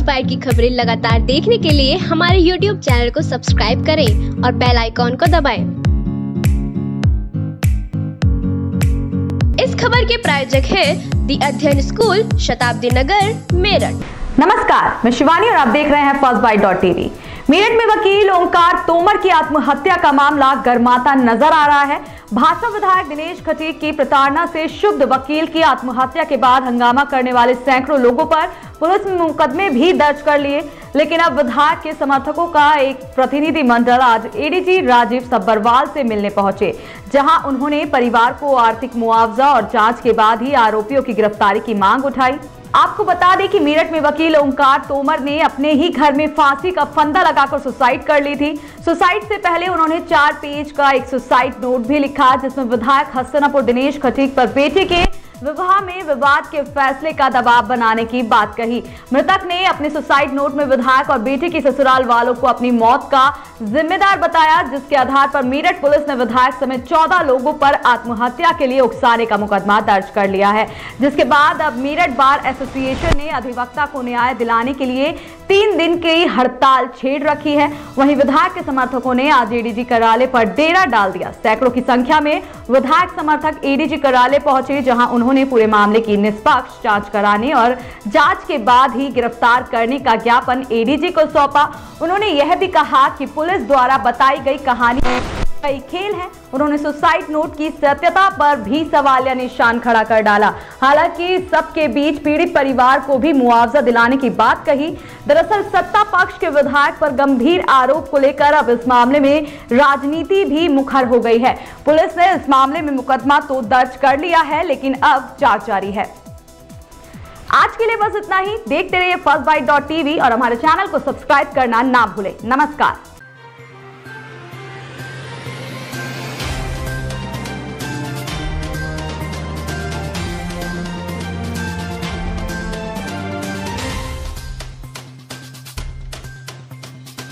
First bite की खबरें लगातार देखने के लिए हमारे YouTube चैनल को सब्सक्राइब करें और बेल आइकॉन को दबाएं। इस खबर के प्रायोजक है दी अध्ययन स्कूल, शताब्दी नगर, मेरठ। नमस्कार, मैं शिवानी और आप देख रहे हैं fastbite.tv। मेरठ में वकील ओंकार तोमर की आत्महत्या का मामला गर्माता नजर आ रहा है। भाजपा विधायक दिनेश खटीक की प्रताड़ना से शुद्ध वकील की आत्महत्या के बाद हंगामा करने वाले सैकड़ों लोगों पर पुलिस ने मुकदमे भी दर्ज कर लिए, लेकिन अब विधायक के समर्थकों का एक प्रतिनिधि मंडल आज एडीजी राजीव सब्बरवाल से मिलने पहुंचे, जहां उन्होंने परिवार को आर्थिक मुआवजा और जांच के बाद ही आरोपियों की गिरफ्तारी की मांग उठाई। आपको बता दें कि मेरठ में वकील ओंकार तोमर ने अपने ही घर में फांसी का फंदा लगाकर सुसाइड कर ली थी। सुसाइड से पहले उन्होंने 4 पेज का एक सुसाइड नोट भी लिखा, जिसमें विधायक हसनपुर दिनेश खटीक पर बेटे के विवाह में विवाद के फैसले का दबाव बनाने की बात कही। मृतक ने अपने सुसाइड नोट में विधायक और बेटे की ससुराल वालों को अपनी मौत का जिम्मेदार बताया, जिसके आधार पर मेरठ पुलिस ने विधायक समेत 14 लोगों पर आत्महत्या के लिए उकसाने का मुकदमा दर्ज कर लिया है। जिसके बाद अब मेरठ बार एसोसिएशन ने अधिवक्ता को न्याय दिलाने के लिए 3 दिन की हड़ताल छेड़ रखी है। वहीं विधायक के समर्थकों ने आज एडीजी कार्यालय पर डेरा डाल दिया। सैकड़ों की संख्या में विधायक समर्थक एडीजी कार्यालय पहुंचे, जहां उन्होंने पूरे मामले की निष्पक्ष जांच कराने और जांच के बाद ही गिरफ्तार करने का ज्ञापन एडीजी को सौंपा। उन्होंने यह भी कहा कि पुलिस द्वारा बताई गई कहानी कई खेल है। उन्होंने सुसाइड नोट की सत्यता पर भी सवालिया निशान खड़ा कर डाला। हालांकि सबके बीच पीड़ित परिवार को भी मुआवजा दिलाने की बात कही। दरअसल सत्ता पक्ष के विधायक पर गंभीर आरोप को लेकर अब इस मामले में राजनीति भी मुखर हो गई है। पुलिस ने इस मामले में मुकदमा तो दर्ज कर लिया है, लेकिन अब जांच जारी है। आज के लिए बस इतना ही। देखते रहिए fastbite.tv और हमारे चैनल को सब्सक्राइब करना ना भूलें। नमस्कार।